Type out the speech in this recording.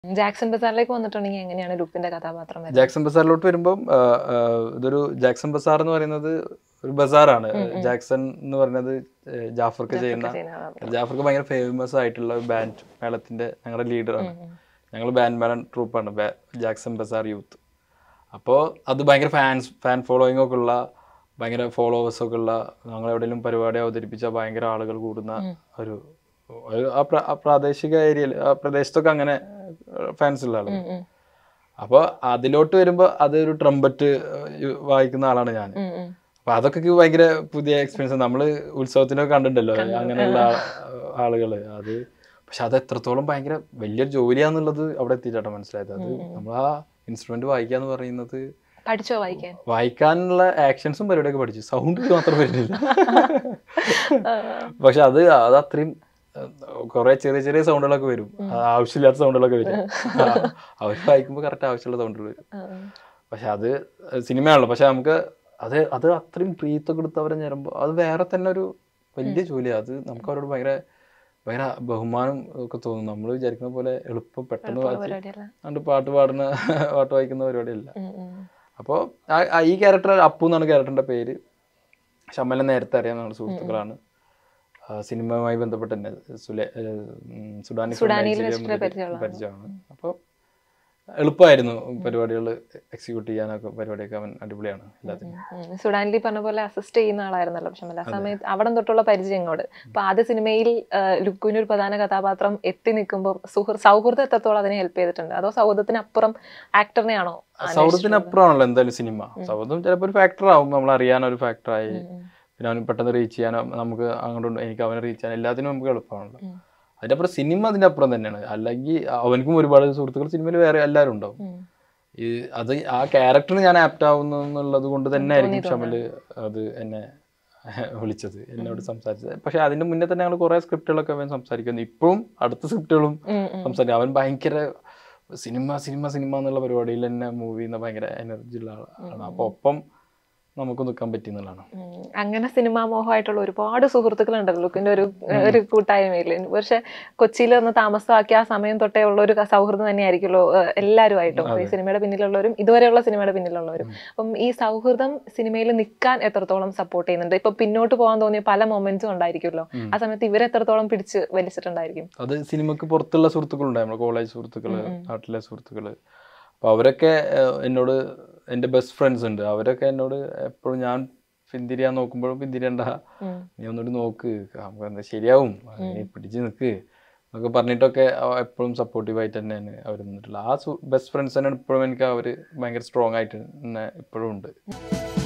Jackson ബസാറിലേക്ക് വന്നിട്ടുണ്ടെങ്കിൽ എങ്ങനെയാണ് ലുക്കിന്റെ കഥാപാത്രം? ജാക്സൺ ബസാറിലോട്ട് വരുമ്പോൾ ഇതൊരു ജാക്സൺ ബസാർ എന്ന് പറയുന്നത് ഒരു ബസാറാണ്. ജാക്സൺ എന്ന് പറയുന്നത് ജാഫർക്ക് ജാഫർക്ക് ഭയങ്കര ഫേമസ് ആയിട്ടുള്ള ബാൻഡ് മേളത്തിന്റെ ഞങ്ങളുടെ ലീഡറാണ്. ഞങ്ങൾ ബാൻഡ് മേള ട്രൂപ്പാണ് ജാക്സൺ ബസാർ യൂത്ത്. അപ്പോൾ അത് ഭയങ്കര ഫാൻ ഫോളോയിങ് ഒക്കെ ഉള്ള, ഭയങ്കര ഫോളോവേഴ്സൊക്കെ ഉള്ള, ഞങ്ങൾ എവിടെയെങ്കിലും പരിപാടി അവതരിപ്പിച്ചാൽ ഭയങ്കര ആളുകൾ കൂടുന്ന ഒരു പ്രാദേശിക ഏരിയയിൽ, ആ പ്രദേശത്തൊക്കെ അങ്ങനെ ഫാൻസ് ഉള്ള ആളുകൾ. അപ്പോൾ അതിലോട്ട് വരുമ്പോൾ അതൊരു ട്രംപറ്റ് വായിക്കുന്ന ആളാണ് ഞാൻ. അപ്പൊ അതൊക്കെ ഭയങ്കര പുതിയ എക്സ്പീരിയൻസ്. നമ്മള് ഉത്സവത്തിനൊക്കെ കണ്ടിട്ടുണ്ടല്ലോ അങ്ങനെയുള്ള ആളുകള്. അത് പക്ഷെ അത് എത്രത്തോളം ഭയങ്കര വലിയൊരു ജോലിയാന്നുള്ളത് അവിടെ എത്തിയിട്ടാണ് മനസ്സിലായത്. അത് നമ്മൾ ആ ഇൻസ്ട്രുമെന്റ് വായിക്കാന്ന് പറയുന്നത്, പഠിച്ചോ വായിക്കാനുള്ള ആക്ഷൻസും പരിപാടിയൊക്കെ പഠിച്ചു, സൗണ്ട് മാത്രം വരുന്നില്ല. പക്ഷെ അത് അത്രയും കുറെ ചെറിയ ചെറിയ സൗണ്ടുകളൊക്കെ വരും, ആവശ്യമില്ലാത്ത സൗണ്ടുകളൊക്കെ വരും. അവർ വായിക്കുമ്പോൾ കറക്റ്റ് ആവശ്യമുള്ള സൗണ്ടുകൾ വരും. പക്ഷെ അത് സിനിമയാണല്ലോ. പക്ഷെ നമുക്ക് അത് അത്രയും പ്രീത്തൊക്കെ എടുത്ത് അവരെ ഞെരുമ്പോൾ അത് വേറെ തന്നെ ഒരു വലിയ ജോലിയാണ്. അത് നമുക്ക് അവരോട് ഭയങ്കര ഭയങ്കര ബഹുമാനം ഒക്കെ തോന്നും. നമ്മൾ വിചാരിക്കുന്ന പോലെ എളുപ്പം പെട്ടെന്ന് വായിച്ച് പാട്ട് വായിക്കുന്ന പരിപാടിയല്ല. അപ്പോൾ ഈ ക്യാരക്ടർ അപ്പു എന്നാണ് ക്യാരക്ടറിന്റെ പേര്. ഷമ്മലിനെ നേരത്തെ അറിയാം, നമ്മുടെ സുഹൃത്തുക്കളാണ്. സിനിമയുമായി ബന്ധപ്പെട്ട് തന്നെ പരിചയമാണ്. അപ്പോൾ എളുപ്പമായിരുന്നു പരിപാടികൾ എക്സിക്യൂട്ട് ചെയ്യാനൊക്കെ. പരിപാടിയൊക്കെ അവൻ അടിപൊളിയാണ് എല്ലാത്തിനും. സുഡാനിൽ പറഞ്ഞ പോലെ അസിസ്റ്റ് ചെയ്യുന്ന ആളായിരുന്നല്ലോ ഷമ്മൽ. ആ സമയത്ത് അവിടെ തൊട്ടുള്ള പരിചയങ്ങളോട് അപ്പൊ ആദ്യ സിനിമയിൽ ലുക്കുവിന് ഒരു പ്രധാന കഥാപാത്രം എത്തി നിൽക്കുമ്പോൾ സൗഹൃദം എത്രത്തോളം അതിനെ ഹെൽപ്പ് ചെയ്തിട്ടുണ്ട്? അതോ സൗഹൃദത്തിനപ്പുറം ആക്ടറിനെയാണോ? സൗഹൃദത്തിനപ്പുറമാണല്ലോ എന്തായാലും സിനിമ. സൗഹൃദം ചിലപ്പോൾ ഒരു ഫാക്ടർ ആവും, നമ്മൾ അറിയാനൊരു ഫാക്ടറായി. പിന്നെ അവന് പെട്ടെന്ന് റീച്ച് ചെയ്യാനോ, നമുക്ക് അങ്ങോട്ട് എനിക്ക് അവനെ റീച്ച് ചെയ്യാൻ എല്ലാത്തിനും നമുക്ക് എളുപ്പമാണല്ലോ. അതിൻ്റെ അപ്പുറം സിനിമ അതിൻ്റെ അപ്പുറം തന്നെയാണ്. അല്ലെങ്കിൽ അവനക്കും ഒരുപാട് സുഹൃത്തുക്കൾ സിനിമയിൽ വേറെ എല്ലാവരും ഉണ്ടാവും. അത് ആ ക്യാരക്ടറിന് ഞാൻ ആപ്റ്റ് ആവുന്നു എന്നുള്ളത് കൊണ്ട് തന്നെ ആയിരിക്കും ഷമല് അത് എന്നെ വിളിച്ചത്, എന്നോട് സംസാരിച്ചത്. പക്ഷെ അതിന്റെ മുന്നേ തന്നെ ഞങ്ങൾ കുറെ സ്ക്രിപ്റ്റുകളൊക്കെ അവൻ സംസാരിക്കുന്നു. ഇപ്പോഴും അടുത്ത സ്ക്രിപ്റ്റുകളും സംസാരിക്കും. അവൻ ഭയങ്കര സിനിമ എന്നുള്ള പരിപാടിയിൽ തന്നെ മൂവ് ചെയ്യുന്ന ഭയങ്കര എനർജി ഉള്ള ആളാണ്. അപ്പൊ ഒപ്പം നമുക്ക് നിൽക്കാൻ പറ്റുന്നതാണ്. അങ്ങനെ സിനിമാ മോഹമായിട്ടുള്ള ഒരുപാട് സുഹൃത്തുക്കളുണ്ടല്ലോ ലുക്കിന്റെ ഒരു കൂട്ടായ്മയില്. പക്ഷെ കൊച്ചിയിൽ ഒന്ന് താമസമാക്കിയ ആ സമയം തൊട്ടേ ഉള്ള ഒരു സൗഹൃദം തന്നെയായിരിക്കുമല്ലോ എല്ലാവരുമായിട്ടും, ഈ സിനിമയുടെ പിന്നിലുള്ളവരും ഇതുവരെയുള്ള സിനിമയുടെ പിന്നിലുള്ളവരും. അപ്പം ഈ സൗഹൃദം സിനിമയിൽ നിൽക്കാൻ എത്രത്തോളം സപ്പോർട്ട് ചെയ്യുന്നുണ്ട്? ഇപ്പൊ പിന്നോട്ട് പോകാൻ തോന്നിയ പല മൊമെന്റ്സും ഉണ്ടായിരിക്കുമല്ലോ, ആ സമയത്ത് ഇവരെത്രത്തോളം പിടിച്ച് വലിച്ചിട്ടുണ്ടായിരിക്കും? അത് സിനിമക്ക് പുറത്തുള്ള സുഹൃത്തുക്കളുണ്ടായി, നമ്മുടെ കോളേജ് സുഹൃത്തുക്കള്, നാട്ടിലെ സുഹൃത്തുക്കള്. അപ്പൊ അവരൊക്കെ എന്നോട്, എൻ്റെ ബെസ്റ്റ് ഫ്രണ്ട്സ് ഉണ്ട്, അവരൊക്കെ എന്നോട് എപ്പോഴും ഞാൻ പിന്തിരിയാൻ നോക്കുമ്പോഴും പിന്തിരിയണ്ട, നീ ഒന്നുകൂടി നോക്ക്, നമുക്ക് എന്താ ശരിയാവും, നീ പിടിച്ച് നിൽക്ക് എന്നൊക്കെ പറഞ്ഞിട്ടൊക്കെ എപ്പോഴും സപ്പോർട്ടീവായിട്ട് തന്നെയാണ് അവർ നിന്നിട്ടുള്ളത്. ആ ബെസ്റ്റ് ഫ്രണ്ട്സ് തന്നെ ഇപ്പോഴും എനിക്ക് അവർ ഭയങ്കര സ്ട്രോങ് ആയിട്ട് തന്നെ ഇപ്പോഴും ഉണ്ട്.